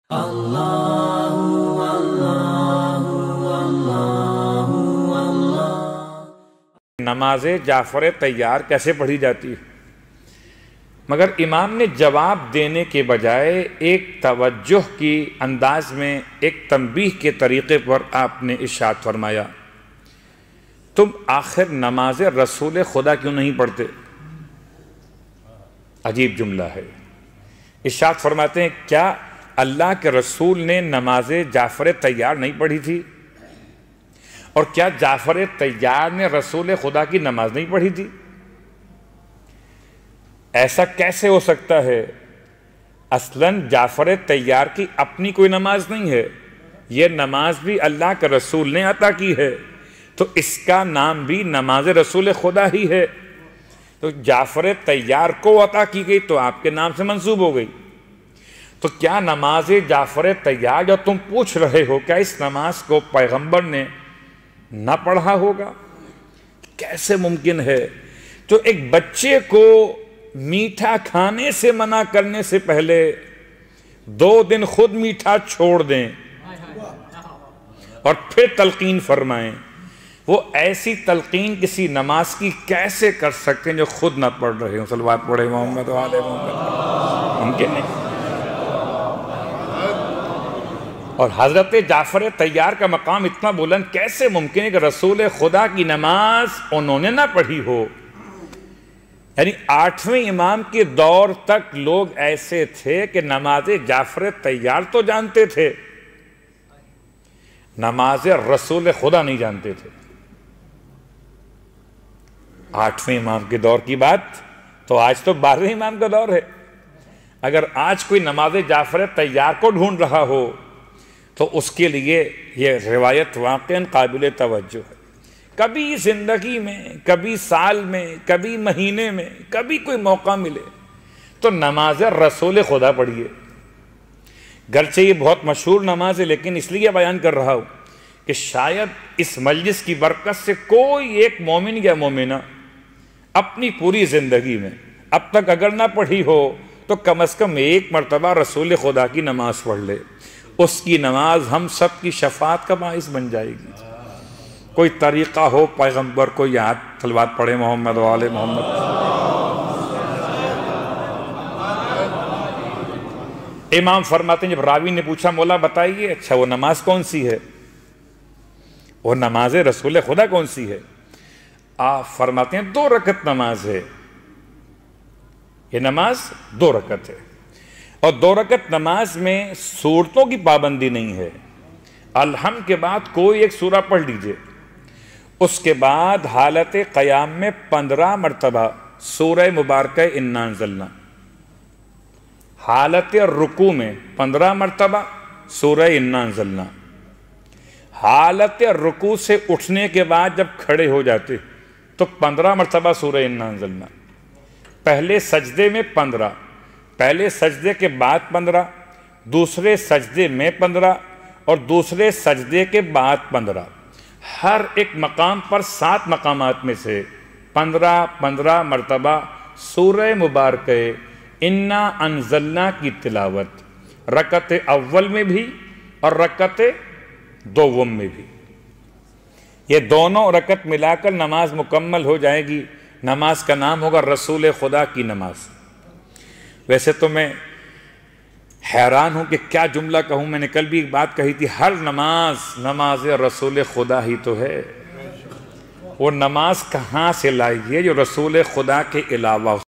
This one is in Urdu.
نماز جعفر تیار کیسے پڑھی جاتی ہے؟ مگر امام نے جواب دینے کے بجائے ایک توجہ کی انداز میں ایک تنبیہ کے طریقے پر آپ نے ارشاد فرمایا، تم آخر نماز رسول خدا کیوں نہیں پڑھتے؟ عجیب جملہ ہے۔ ارشاد فرماتے ہیں، کیا اللہ کے رسول نے نماز جعفر تیار نہیں پڑھی تھی؟ اور کیا جعفر تیار نے رسول خدا کی نماز نہیں پڑھی تھی؟ ایسا کیسے ہو سکتا ہے؟ اصلاً جعفر تیار کی اپنی کوئی نماز نہیں ہے، یہ نماز بھی اللہ کے رسول نے عطا کی ہے، تو اس کا نام بھی نماز رسول خدا ہی ہے۔ تو جعفر تیار کو عطا کی گئی تو آپ کے نام سے منسوب ہو گئی۔ تو کیا نماز جعفر تیار جو تم پوچھ رہے ہو، کیا اس نماز کو پیغمبر نے نہ پڑھا ہوگا؟ کیسے ممکن ہے؟ تو ایک بچے کو میٹھا کھانے سے منع کرنے سے پہلے 2 دن خود میٹھا چھوڑ دیں اور پھر تلقین فرمائیں، وہ ایسی تلقین کسی نماز کی کیسے کر سکتے ہیں جو خود نہ پڑھ رہے ہوں؟ صلوات پڑھے محمد و آل محمد، ممکن نہیں۔ اور حضرت جعفر تیار کا مقام اتنا بلند کیسے ممکن ہے کہ رسول خدا کی نماز انہوں نے نہ پڑھی ہو؟ یعنی 8ویں امام کے دور تک لوگ ایسے تھے کہ نماز جعفر تیار تو جانتے تھے، نماز رسول خدا نہیں جانتے تھے۔ 8ویں امام کے دور کی بات تو آج تو 12ویں امام کا دور ہے۔ اگر آج کوئی نماز جعفر تیار کو ڈھونڈ رہا ہو تو اس کے لیے یہ روایت واقعاً قابل توجہ ہے۔ کبھی زندگی میں، کبھی سال میں، کبھی مہینے میں، کبھی کوئی موقع ملے تو نماز رسول خدا پڑھیے۔ گرچہ یہ بہت مشہور نماز ہے، لیکن اس لیے بیان کر رہا ہوں کہ شاید اس مجلس کی برکت سے کوئی ایک مومن یا مومنہ اپنی پوری زندگی میں اب تک اگر نہ پڑھی ہو تو کم از کم ایک مرتبہ رسول خدا کی نماز پڑھ لے، اس کی نماز ہم سب کی شفاعت کا باعث بن جائے گی۔ کوئی طریقہ ہو پیغمبر کو یاد، صلوات پڑھے محمد و آل محمد۔ امام فرماتے ہیں جب راوی نے پوچھا، مولا بتائیے اچھا وہ نماز کون سی ہے؟ وہ نماز رسول خدا کون سی ہے؟ آپ فرماتے ہیں 2 رکعت نماز ہے، یہ نماز 2 رکعت ہے، اور 2 رکعت نماز میں سورتوں کی پابندی نہیں ہے۔ الحمد کے بعد کوئی ایک سورہ پڑھ لیجئے، اس کے بعد حالت قیام میں 15 مرتبہ سورہ مبارکہ انا انزلنا، حالت رکوع میں 15 مرتبہ سورہ انا انزلنا، حالت رکوع سے اٹھنے کے بعد جب کھڑے ہو جاتے تو 15 مرتبہ سورہ انا انزلنا، پہلے سجدے میں 15، پہلے سجدے کے بعد 15، دوسرے سجدے میں 15 اور دوسرے سجدے کے بعد 15، ہر ایک مقام پر 7 مقامات میں سے 15 مرتبہ سورہ مبارکہ انا انزلنا کی تلاوت، رکعت اول میں بھی اور رکعت دوم میں بھی۔ یہ دونوں رکعت ملا کر نماز مکمل ہو جائے گی، نماز کا نام ہوگا رسول خدا کی نماز۔ ویسے تو میں حیران ہوں کہ کیا جملہ کہوں، میں نے کل بھی ایک بات کہی تھی، ہر نماز نماز رسول خدا ہی تو ہے، وہ نماز کہاں سے لائی ہے جو رسول خدا کے علاوہ